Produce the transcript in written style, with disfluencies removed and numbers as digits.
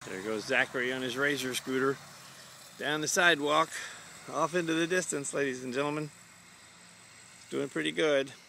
There goes Zachary on his Razor scooter down the sidewalk, off into the distance, ladies and gentlemen. Doing pretty good.